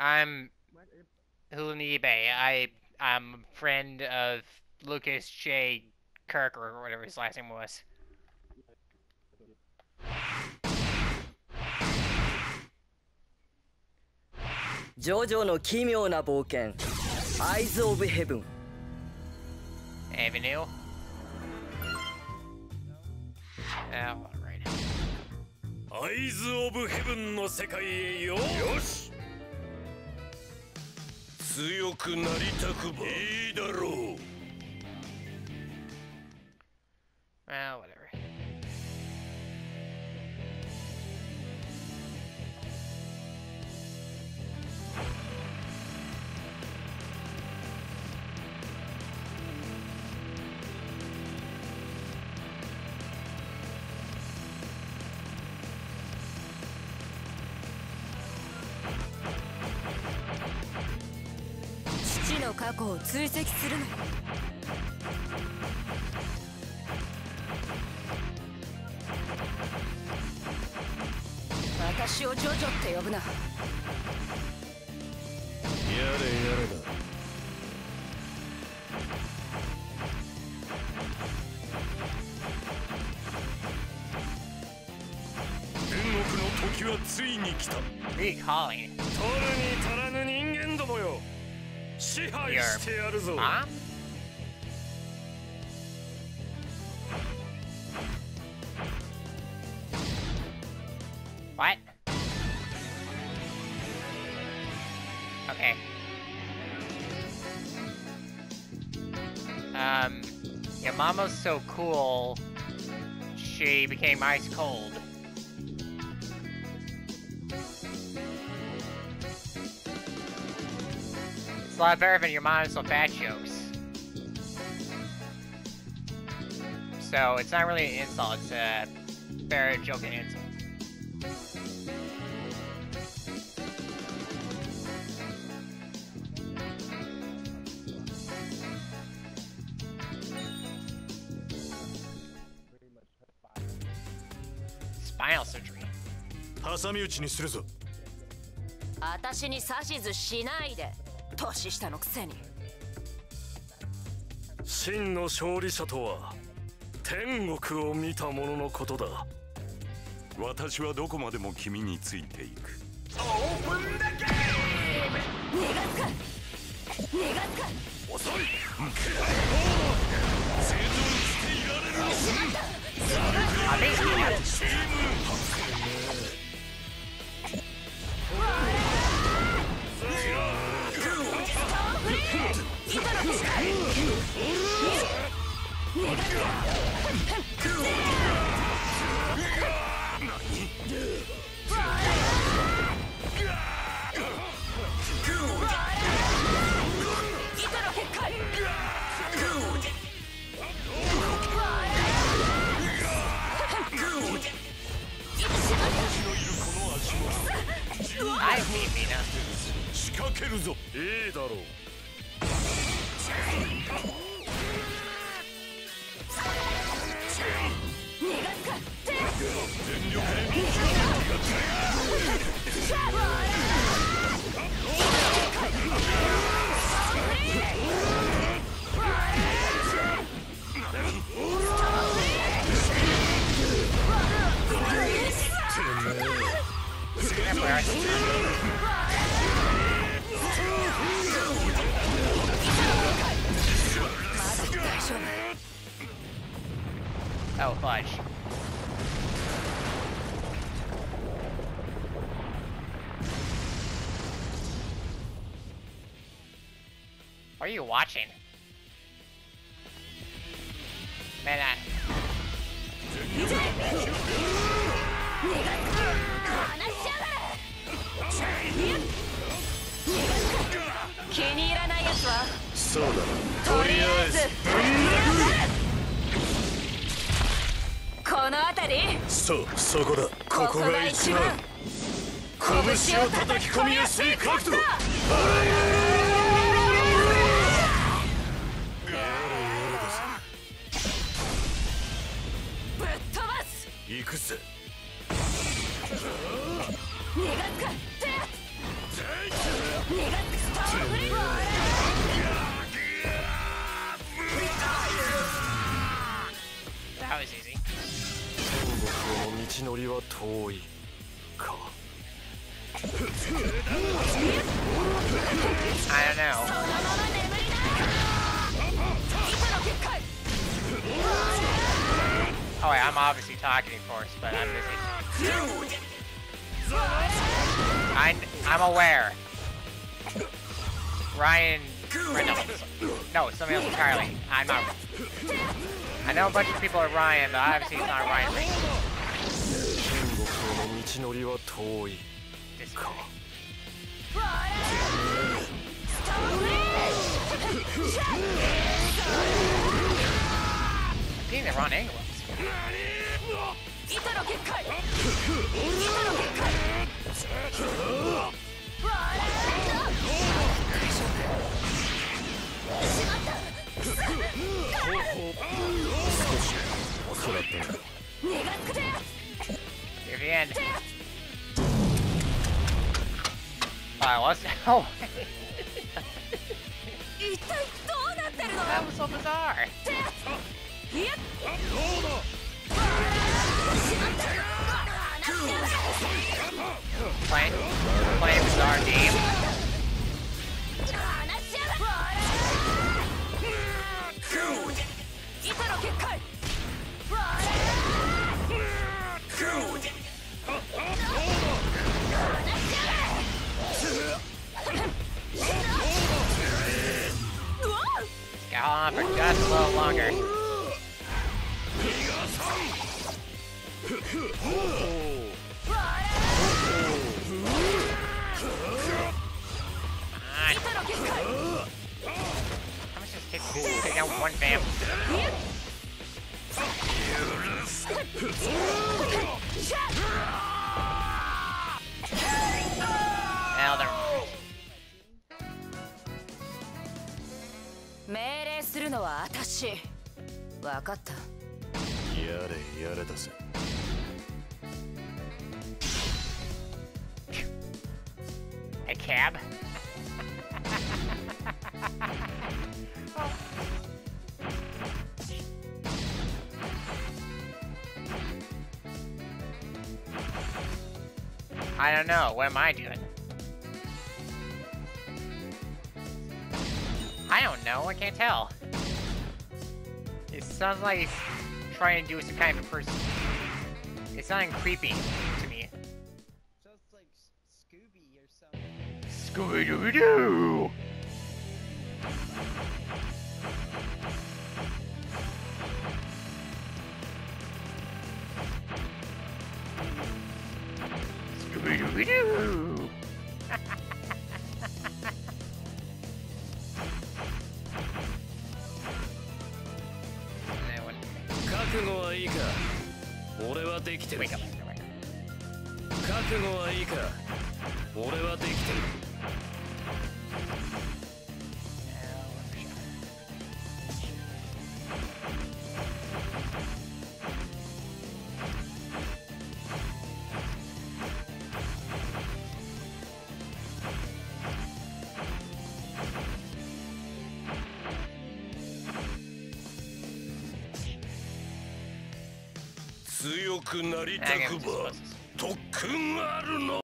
I'm Hulanibe. I'm a friend of Lucas J. Kirk or whatever his last name was. ジョジョの奇妙な冒険 Eyes of Heaven Avenue. Oh, right. Eyes of Heaven の世界へよし強くなりたくばいいだろう Well, whatever. 父の過去を追跡するの。私をジョジョって呼ぶな。 やれやれだ天国の時はついに来た Recalling. 取るに足らぬ人間どもよ支配してやるぞ Mom? What? Okay. Your mama's so cool, she became ice cold. It's a lot better than your mom's so fat jokes. So it's not really an insult, it's a fair joke and insult. Spinal surgery. 挟み撃ちにするぞ私に指図しないで。年下のくせに。 真の勝利者とは天国を見た者のことだ私はどこまでも君についていく逃がすか。逃がすか。 遅い生存していられるのチーム I mean, Mina. 仕掛けるぞいいだろう全力で見極 Oh, fudge. What are you watching? Man, 気に入らないやつはそうだなとりあえずこの辺りそこだここが一番拳を叩き込みやすい角度ぶっ飛ばす。 行くぜ逃がすか。 遠いか。 I don't know. Oh wait, I'm obviously talking, of course, but I'm busy. I'm aware. Ryan. No, somebody else entirely. I'm not. I know a bunch of people are Ryan, but obviously it's not Ryan. 天国の道のりは遠いか。 Getting the wrong angle. Near the end. I was. Oh. That was so bizarre. Playing bizarre game. Go on for just a little longer. How much does it take to take out one vamp? Now they're... 命令するのは私。わかった。 やれやれだぜ。 A cab? I don't know. What am I doing? I don't know. I can't tell. It sounds like he's trying to do some kind of a person. It's sounding creepy to me. Sounds like Scooby or something. Scooby-Doo! Scooby-Doo! That one. 覚悟はいいか。俺はできてる。 Wake up. 覚悟はいいか。俺はできてる。 強くなりたくば特訓あるの。